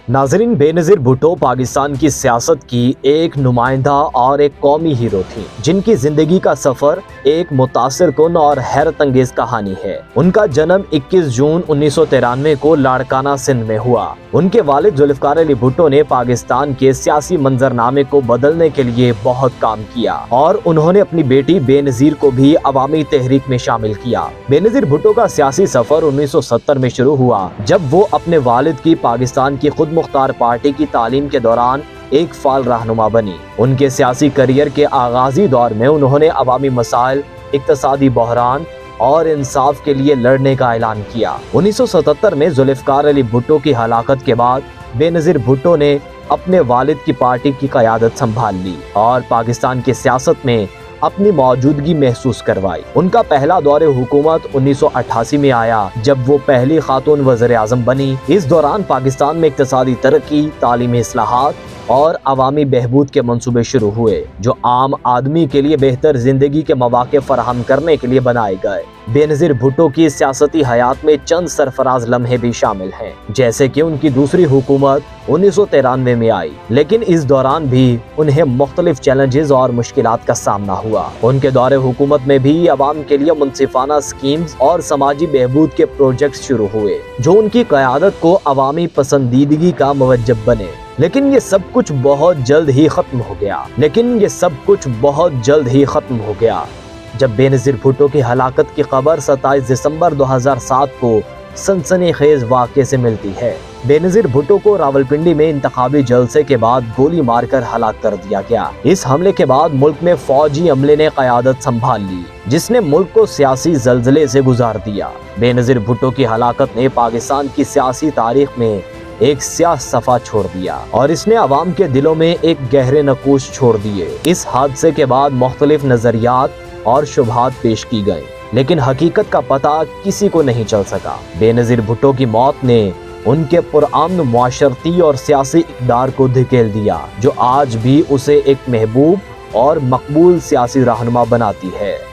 ناظرین، بےنظیر بھٹو پاکستان کی سیاست کی ایک نمائندہ اور ایک قومی ہیرو تھی، جن کی زندگی کا سفر ایک متاثر کن اور حیرت انگیز کہانی ہے۔ ان کا جنم 21 جون 1993 کو لاڑکانہ سندھ میں ہوا۔ ان کے والد ذوالفقار علی بھٹو نے پاکستان کے سیاسی منظرنامے کو بدلنے کے لیے بہت کام کیا اور انہوں نے اپنی بیٹی بےنظیر کو بھی عوامی تحریک میں شامل کیا۔ بےنظیر بھٹو کا سیاسی سفر 1970 میں شروع ہوا، جب وہ اپنے والد کی پاکستان کی خود مختار پارٹی کی تعلیم کے دوران ایک فعال رہنما بنی۔ ان کے سیاسی کیریئر کے آغازی دور میں انہوں نے عوامی مسائل، اقتصادی بحران اور انصاف کے لیے لڑنے کا اعلان کیا۔ 1977 میں ذوالفقار علی بھٹو کی ہلاکت کے بعد بےنظیر بھٹو نے اپنے والد کی پارٹی کی قیادت سنبھال لی اور پاکستان کی سیاست میں اپنی موجودگی محسوس کروائی۔ ان کا پہلا دور حکومت 1988 میں آیا، جب وہ پہلی خاتون وزیر اعظم بنی۔ اس دوران پاکستان میں اقتصادی ترقی، تعلیمی اصلاحات اور عوامی بہبود کے منصوبے شروع ہوئے، جو عام آدمی کے لیے بہتر زندگی کے مواقع فراہم کرنے کے لیے بنائے گئے۔ بےنظیر بھٹو کی سیاسی حیات میں چند سرفراز لمحے بھی شامل ہیں، جیسے کہ ان کی دوسری حکومت 1993 میں آئی، لیکن اس دوران بھی انہیں مختلف چیلنجز اور مشکلات کا سامنا ہوا۔ ان کے دور حکومت میں بھی عوام کے لیے منصفانہ سکیمز اور سماجی بہبود کے پروجیکٹس شروع ہوئے، جو ان کی قیادت کو عوامی پسندیدگی کا موجب بنے۔ لیکن یہ سب کچھ بہت جلد ہی ختم ہو گیا جب بےنظیر بھٹو کی ہلاکت کی خبر 27 دسمبر 2007 کو سنسنی خیز واقعے سے ملتی ہے۔ بےنظیر بھٹو کو راولپنڈی میں انتخابی جلسے کے بعد گولی مار کر ہلاک کر دیا گیا۔ اس حملے کے بعد ملک میں فوجی عملے نے قیادت سنبھال لی، جس نے ملک کو سیاسی زلزلے سے گزار دیا۔ بےنظیر بھٹو کی ہلاکت نے پاکستان کی سیاسی تاریخ میں ایک سیاہ صفحہ چھوڑ دیا اور اس نے عوام کے دلوں میں ایک گہرے نقوش چھوڑ دیے۔ اس حادثے کے بعد مختلف نظریات اور شبہات پیش کی گئیں، لیکن حقیقت کا پتہ کسی کو نہیں چل سکا۔ بےنظیر بھٹو کی موت نے ان کے پرامن معاشرتی اور سیاسی اقدار کو دھکیل دیا، جو آج بھی اسے ایک محبوب اور مقبول سیاسی رہنما بناتی ہے۔